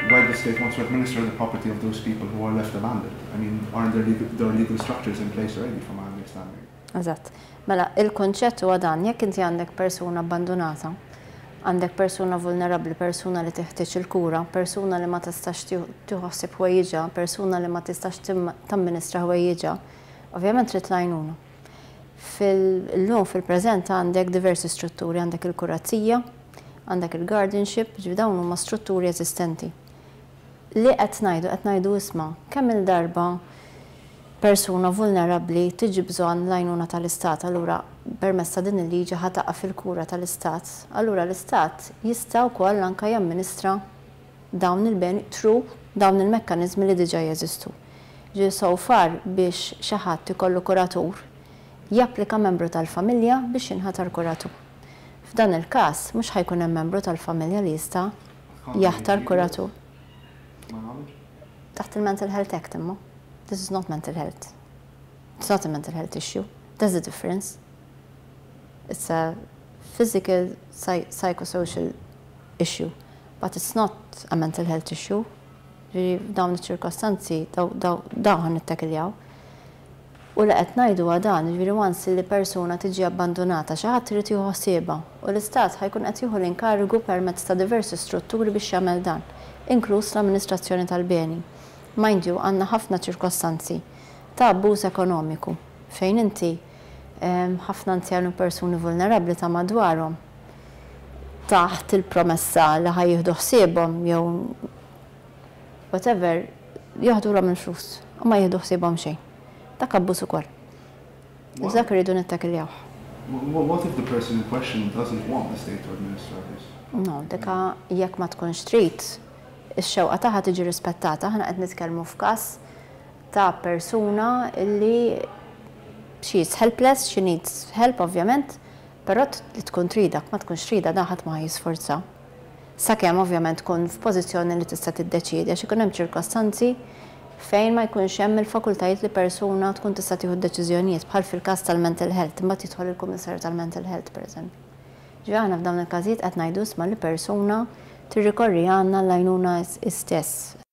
why the state wants to administer the property of those people who are left abandoned. I mean, aren't there legal structures in place already, from my understanding? Eżatt. Mela, il-konċett huwa dan, jekk inti għandek persuna abbandonata, għandek persuna vulnerabbli, persuna li teħtieġ il-kura, persuna li ma tistax tieħossib ħwejjiġha, persuna li ma tistax tamministra ħwejjiġha, ovvjament trid għajnuna. Illum fil-preżent għandek diversi strutturi, għandek il-kurazija, għandek il-guardianship, dawn huma strutturi eżistenti. Li qed ngħidu isma' kemm il-darba persuna vulnerabbli tiġi bżonn l-għajnuna tal-Istat, allura permezz ta' din il-liġi ħataqa' fil-kura tal-Istat, allura l-Istat jista' wkoll anke jamministra dawn il-beni tru dawn il-mekkaniżmi li diġà jeżistu. Ġi so far biex xi ħadd ikollu kuratur japplika membru tal-familja biex jinħatar kuratur. F'dan il-każ mhux ħajkun hemm membru tal-familja li jista' jaħtar kuratur. Taħt il-Mental Health Act imma. This is not mental health. It's not a mental health issue. There's a difference. It's a physical, psychosocial issue, but it's not a mental health issue. Dawn iċ-ċirkostanzi dawn nittakiljaw. U li qed ngħidu dan, once li persuna tiġi abbandonata xi ħadd irid jieħu ħsiebha u l-Istat ħajkun qed jieħu l-inkarigu permezz ta' diversi strutturi biex jagħmel dan, inkluż l-amministrazzjoni tal-beni. Mind you, għandna ħafna ċirkostanzi ta' abbuż ekonomiku fejn inti ħafna anzjani u persuni vulnerabbli ta' madwarhom taħt il-promessa li ħajjieħdu ħsiebhom jew whatever jaħdulhom il-flus u ma jieħdu ħsiebhom xejn. Dak abbuż ukoll. Dak iridu nittakiljaw. What if the person in question doesn't want the state to administer this? No, deka jekk ma tkunx trid ix-xewqa tagħha tiġi rispettata, aħna qed nitkellmu f'każ ta' persuna illi she is helpless, she needs help ovvjament, però li tkun tridek, ma tkunx trida dan ħadd ma jisforza. Sakemm ovvjament tkun f'pożizzjoni li tista' tiddeċiedi għax ikun hemm ċirkostanzi fejn ma jkunx hemm il-fakultajiet li persuna tkun tista' tieħu deċiżjonijiet bħal fil-każ tal-mental health, imma tidħol il-kummissarju tal-mental health pereżempju. Ġifieri aħna f'dawn il-każijiet qed ngħidu isma' li persuna tirrikorri għandna l-għajnuna istess.